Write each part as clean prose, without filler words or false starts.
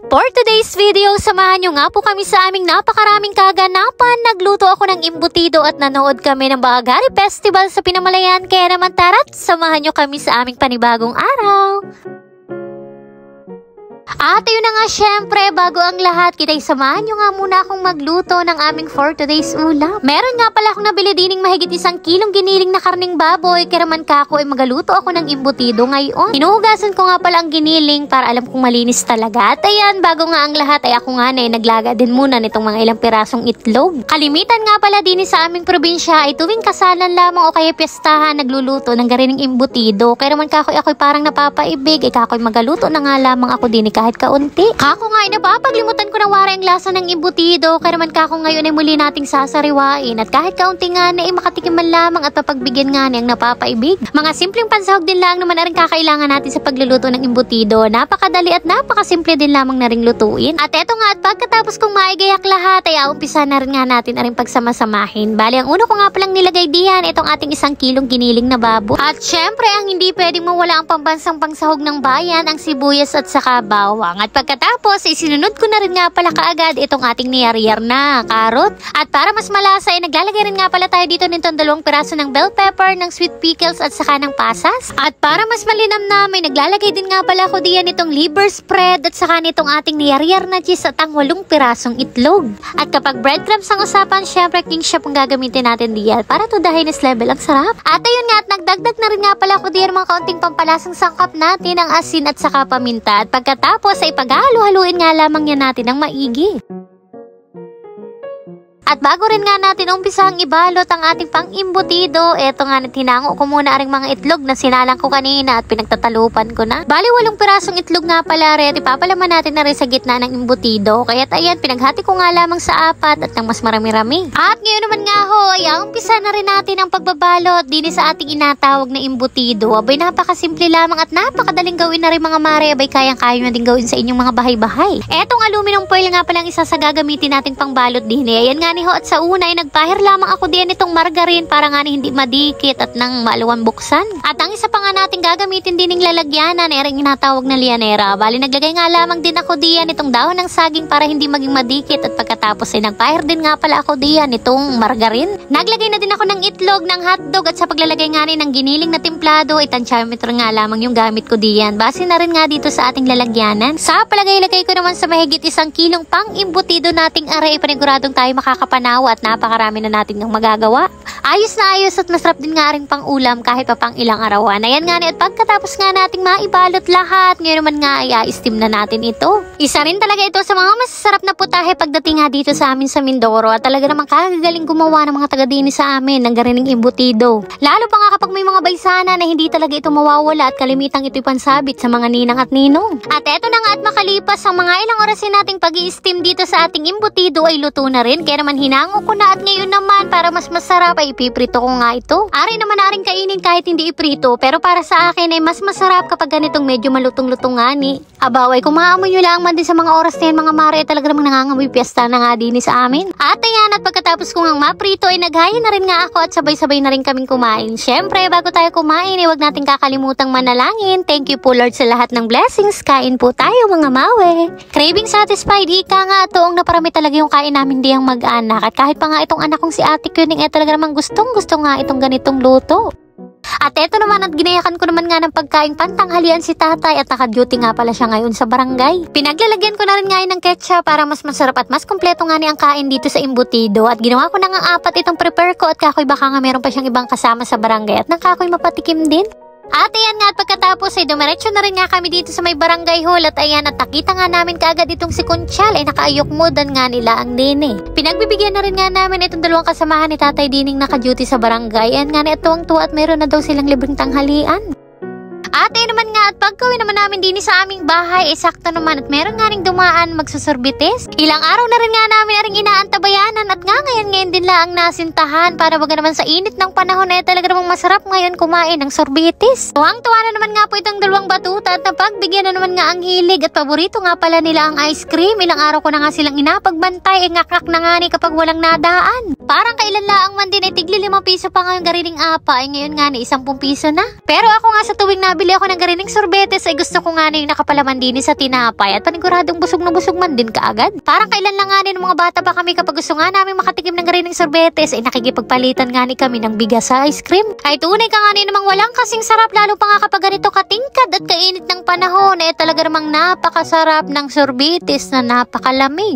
For today's video, samahan nyo nga po kami sa aming napakaraming kaganapan. Nagluto ako ng imbutido at nanood kami ng Bahagari Festival sa Pinamalayan. Kaya naman tara't samahan nyo kami sa aming panibagong araw. At yun na nga, syempre, bago ang lahat, kita'y samahan nyo nga muna akong magluto ng aming for today's ulam. Meron nga pala akong nabili dining mahigit 1 kilong giniling na karning baboy, kaya naman kako ay magaluto ako ng imbutido ngayon. Hinuhugasan ko nga pala ang giniling para alam kong malinis talaga. At ayan, bago nga ang lahat ay ako nga na naglaga din muna nitong mga ilang pirasong itlog. Kalimitan nga pala din sa aming probinsya ay tuwing kasalan lamang o kaya piyestahan nagluluto ng garining imbutido. Kaya naman kako ako'y parang napapaibig, ay kako'y magaluto na nga lamang ako din kahit kaunti. Kako nga ay napapaglimutan ko na wari ang lasa ng imbutido, kaya naman kako ngayon ay muli nating sasariwain at kahit kaunti nga na ay makatikim man lamang at mapagbigyan nga niyang napapaibig. Mga simpleng pansahog din lang naman na rin kakailangan natin sa pagluluto ng imbutido. Napakadali at napakasimple din lamang na ring lutuin. At eto nga, at pagkatapos kong maigayak lahat ay aumpisa na rin nga natin na rin pagsamasamahin. Bali, ang uno ko nga palang nilagay diyan itong ating 1 kilong giniling na baboy. At syempre, ang hindi pwedeng mawala ang pambansang pangsahog ng bayan, ang sibuyas at saka bawang. At pagkatapos, isinunod ko na rin nga pala kaagad itong ating niyar-yar na karot. At para mas malasa, ay naglalagay rin nga pala tayo dito nitong 2 piraso ng bell pepper, ng sweet pickles at saka ng pasas. At para mas malinam na, may naglalagay din nga pala ko diyan itong liver spread at saka nitong ating niyar-yar na cheese at ang 8 pirasong itlog. At kapag breadcrumbs ang usapan, syempre king chef ang gagamitin natin diyan para to the highness level. Ang sarap. At ayun nga, at nagdagdag na rin nga pala ko diyan mga kaunting pampalasang sangkap natin, ang asin at saka paminta. At pagkatapos ay paghalo-haluin nga lamang yan natin ng maigi. At bago rin nga natin umpisang ibalot ang ating pang-imbutido, eto nga, tinango ko muna aring mga itlog na sinalang ko kanina at pinagtatalupan ko na. Bali, 8 pirasong itlog nga pala rin, ipapalaman natin na rin sa gitna ng imbutido. Kaya't ayan, pinaghati ko nga lamang sa 4 at ng mas marami-rami. At ngayon naman nga ho, ay umpisa na rin natin ang pagbabalot din sa ating inatawag na imbutido. Abay, napakasimple lamang at napakadaling gawin na rin mga mare. Abay, kayang-kaya na din gawin sa inyong mga bahay-bahay. Etong aluminum foil nga palang isa sa gagamitin nating pangbalot din. Ayan nga ni ho, at sa una ay nagpahir lamang ako diyan itong margarine para nga hindi madikit at nang maluwan buksan. At ang isa pa nga natin gagamitin din ng lalagyanan ay ring inatawag na lianera. Bali, naglagay nga lamang din ako diyan itong dahon ng saging para hindi maging madikit. At pagkatapos ay nagpahir din nga pala ako diyan itong margarine. Naglagay na din ako ng itlog, ng hotdog at sa paglalagay nga rin ng giniling na templado ay tansyametro nga lamang yung gamit ko diyan. Base na rin nga dito sa ating lalagyanan. Sa palagay-lagay ko naman sa mahigit 1 kilong pang-imbutido nating aray, paniguradong tayo makakapanaw at napakarami na natin ng magagawa. Ayos na ayos at masarap din nga rin pang ulam kahit pa pang ilang arawan. Ayan nga at pagkatapos nga nating maibalot lahat, ngayon naman nga ay i-steam na natin ito. Isa rin talaga ito sa mga masasarap na putahe pagdating nga dito sa amin sa Mindoro at talaga namang kagagaling gumawa ng mga taga-dini sa amin ng garining imbutido. Lalo pa nga kapag may mga baysana na hindi talaga ito mawawala at kalimitang ito'y pansabit sa mga ninang at ninong. At eto na nga at makalipas ang mga ilang orasin nating pag-i-steam dito sa ating imbutido ay luto na rin. Kaya naman hinango ko na at ngayon naman para mas masarap ay ipiprito ko nga ito. Ari naman aring kainin kahit hindi iprito, pero para sa akin ay mas masarap kapag ganitong medyo malutong-lutong nga ni. Abaway, kung maamoy nyo lang man din sa mga oras na yan mga mare, talaga namang nangangamoy piyesta na nga din sa amin. At ayan, at pagkatapos ko nga maprito ay naghaya na rin nga ako at sabay-sabay na rin kaming kumain. Syempre, bago tayo kumain ay huwag natin kakalimutang manalangin. Thank you po Lord sa lahat ng blessings. Kain po tayo mga mawe. Craving satisfied, ika nga toong naparami talaga yung kain namin diyang mag-anak. At kahit pa nga itong anak kong si Ate Kuning ay talaga namang gustong-gusto nga itong ganitong luto. At eto naman at ginayakan ko naman nga ng pagkain pantanghalian si tatay at naka-duty nga pala siya ngayon sa barangay. Pinaglalagyan ko na rin ngayon ng ketchup para mas masarap at mas kompleto nga ni ang kain dito sa imbutido. At ginawa ko na nga 4 itong prepare ko at kakoy baka nga meron pa siyang ibang kasama sa barangay at nang kakoy mapatikim din. At ayan nga at pagkatapos ay dumiretso na rin nga kami dito sa may barangay hall at ayan at nakita nga namin kaagad itong si Conchal ay nakaayok modan nga nila ang nene. Pinagbibigyan na rin nga namin itong 2 kasamahan ni Tatay Dining naka-duty sa barangay. Ayan nga na itong tuwa at meron na daw silang libreng tanghalian. At ayun naman nga at pagkawin naman namin din sa aming bahay, sakto naman at meron nga ring dumaan magsusorbites. Ilang araw na rin nga namin aring inaantabayanan at nga ngayon din lang nasintahan para baga naman sa init ng panahon ay talaga namang masarap ngayon kumain ng sorbites. Tuwang-tuwa na naman nga po itong 2 batuta at napagbigyan na naman nga ang hilig at paborito nga pala nila ang ice cream. Ilang araw ko na nga silang inapagbantay, ngakak na nga ni kapag walang nadaan. Parang kailan laang man din ay tigli 5 piso pa nga yung garining apa ay ngayon nga ni 10 piso na. Pero ako nga sa tuwing nabi nakabili ako ng garining sorbetes ay gusto ko nga na yung nakapalaman din sa tinapay at paniguradong busog na busog man din kaagad. Parang kailan lang nga ng mga bata pa kami kapag gusto nga namin makatikim ng garining sorbetes ay nakikipagpalitan nga ni kami ng bigas sa ice cream. Ay tunay ka nga namang walang kasing sarap lalo pa nga kapag ganito katingkad at kainit ng panahon ay talaga namang napakasarap ng sorbetes na napakalamig.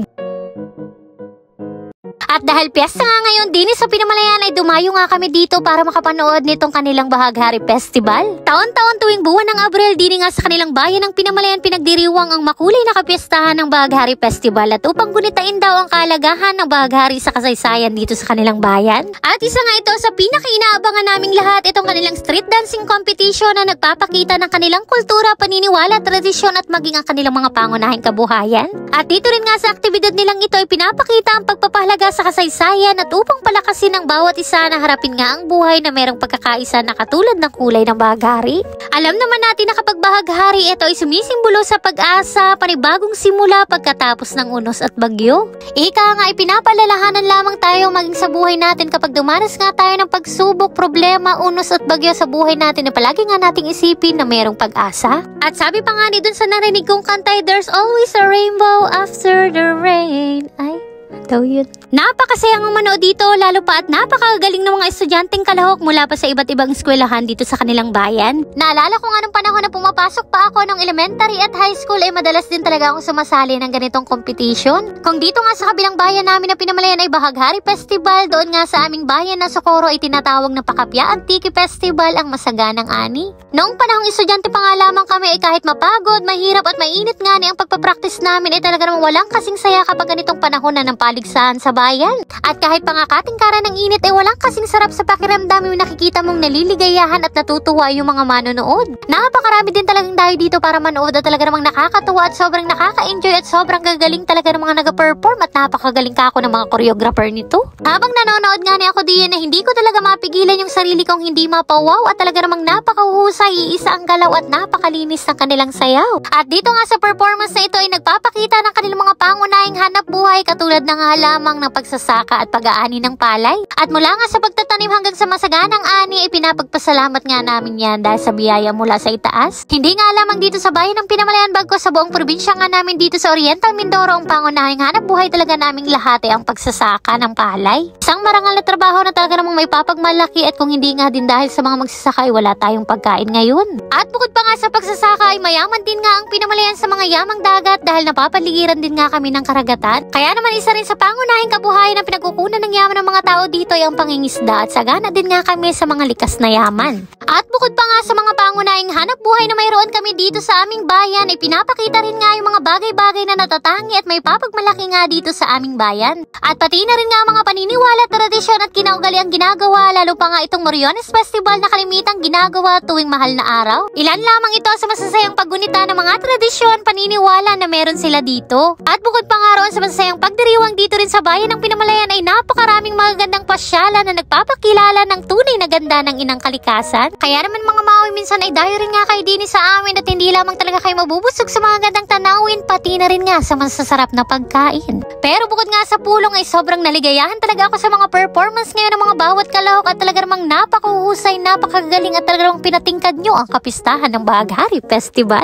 At dahil piyesta nga ngayon din sa Pinamalayan ay dumayo nga kami dito para makapanood nitong kanilang Bahaghari Festival. Taon-taon tuwing buwan ng Abril din nga sa kanilang bayan ng Pinamalayan pinagdiriwang ang makulay na kapiyastahan ng Bahaghari Festival at upang gunitain daw ang kahalagahan ng Bahaghari sa kasaysayan dito sa kanilang bayan. At isa nga ito sa pinakainaabangan naming lahat itong kanilang street dancing competition na nagpapakita ng kanilang kultura, paniniwala, tradisyon at maging ang kanilang mga pangunahing kabuhayan. At dito rin nga sa aktibidad nilang ito ay pinapakita ang pagpapahalaga sa kasaysayan at upang palakasin ng bawat isa na harapin nga ang buhay na merong pagkakaisa na katulad ng kulay ng Bahaghari. Alam naman natin na kapag Bahaghari ito ay sumisimbolo sa pag-asa, panibagong simula pagkatapos ng unos at bagyo. Ika nga ay pinapalalahanan lamang tayo maging sa buhay natin kapag dumanas nga tayo ng pagsubok, problema, unos at bagyo sa buhay natin na palagi nga nating isipin na merong pag-asa. At sabi pa nga ni dun sa narinig kong kantay, there's always a rainbow after the rain. Ay, daw yun. Napakasayang ang manood dito lalo pa at napakagaling ng mga estudyanteng kalahok mula pa sa iba't ibang eskwelahan dito sa kanilang bayan. Naalala ko nga nung panahon na pumapasok pa ako ng elementary at high school ay madalas din talaga akong sumasali ng ganitong competition. Kung dito nga sa kabilang bayan namin na Pinamalayan ay Bahaghari Festival, doon nga sa aming bayan na Socorro ay tinatawag na Pakapya Antique Festival ang masaganang ani. Noong panahong estudyante pa nga lamang kami ay kahit mapagod, mahirap at mainit nga ni ang pagpapractice namin ay talaga namang walang kasing saya kapag ganitong panahon na ng paligsahan sa bayan. At kahit pa nga katingkaran ng init ay walang kasing sarap sa pakiramdam yung nakikita mong naliligayahan at natutuwa yung mga manonood. Napakarami din talagang dayo dito para manood at talaga namang nakakatuwa at sobrang nakaka-enjoy at sobrang gagaling talaga ng mga nag-perform at napakagaling ka ako ng mga choreographer nito. Habang nanonood nga ni ako diyan na hindi ko talaga mapigilan yung sarili kong hindi mapawaw at talaga namang napakahusay, iisa ang galaw at napakalinis ng kanilang sayaw. At dito nga sa performance na ito ay nagpapakita ng kanilang mga pangunahing hanap buhay katulad ng lamang ng pagsasaka at pag-aani ng palay. At mula nga sa pagtatanim hanggang sa masaganang ani ay pinapagpasalamat nga namin yan dahil sa biyaya mula sa itaas. Hindi nga lamang dito sa bayan ng Pinamalayan bagko sa buong probinsya nga namin dito sa Oriental Mindoro ang pangunahing hanap buhay talaga naming lahat ay ang pagsasaka ng palay. Isang marangal na trabaho na talaga namang may papagmalaki at kung hindi nga din dahil sa mga magsasaka ay wala tayong pagkain ngayon. At bukod pa nga sa pagsasaka ay mayaman din nga ang Pinamalayan sa mga yamang dagat dahil napapaligiran din nga kami ng karagatan. Kaya naman isa rin sa pangunahing kabuhayan na pinagkukunan ng yaman ng mga tao dito ay ang pangingisda at sagana din nga kami sa mga likas na yaman. At bukod pa nga sa mga pangunahing hanap buhay na mayroon kami dito sa aming bayan ay pinapakita rin nga yung mga bagay-bagay na natatangi at may papagmalaki nga dito sa aming bayan. At pati na rin nga mga paniniwala, tradisyon at kinaugaliang ginagawa lalo pa nga itong Moriones Festival na kalimitang ginagawa tuwing mahal na araw. Ilan lamang ito sa masasayang paggunita ng mga tradisyon, paniniwala na meron sila dito. At bukod pa nga roon sa masasayang pagdiriwang dito rin sa bayan ng Pinamalayan ay napakaraming magagandang pasyalan na nagpapakilala ng tunay na ganda ng inang kalikasan. Kaya naman mga maoy minsan ay dayo rin nga kayo din sa amin at hindi lamang talaga kayo mabubusog sa mga gandang tanawin pati na rin nga sa masasarap na pagkain. Pero bukod nga sa pulong ay sobrang naligayahan talaga ako sa mga performance ngayon ng mga bawat kalahok at talaga namang napakahuhusay, napakagaling at talaga namang pinatingkad nyo ang kapistahan ng Bahaghari Festival.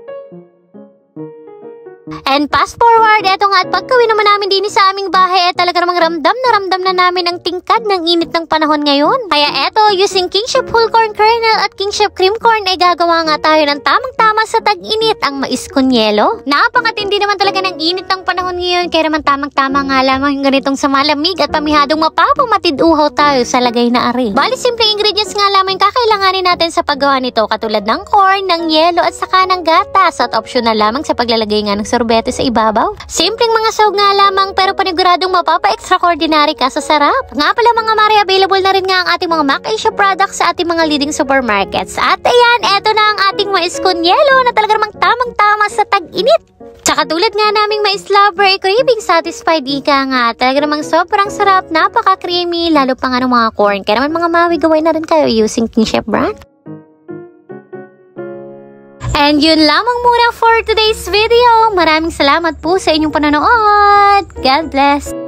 And fast forward, eto nga at pagkawin naman namin din sa aming bahay ay talaga namang ramdam na namin ang tingkad ng init ng panahon ngayon. Kaya eto, using Kingship whole corn kernel at Kingship cream corn ay gagawa nga tayo ng tamang-tama sa tag-init ang mais con yelo. Napakatindi naman talaga ng init ng panahon ngayon kaya naman tamang-tama nga lamang yung ganitong sa malamig at pamihadong mapapamatiduhaw tayo sa lagay na ari. Bali, simpleng ingredients nga lamang kakailanganin natin sa paggawa nito katulad ng corn, ng yelo at saka ng gatas at optional lamang sa paglalagay nga ng sorbete sa ibabaw. Simpleng mga sahog nga lamang pero paniguradong mapapa-extraordinary ka sa sarap. Nga pala mga mare, available na rin nga ang ating mga Mac Asia products sa ating mga leading supermarkets. At ayan, eto na ang ating mais con yelo na talaga namang tamang-tama sa tag-init. Tsaka tulad nga naming mais lover ay craving satisfied ika nga. Talaga namang sobrang sarap, napaka-creamy, lalo pa nga ng mga corn. Kaya naman mga mawi, gawin na rin kayo using Kingship brand. And yun lamang muna for today's video. Maraming salamat po sa inyong panonood. God bless!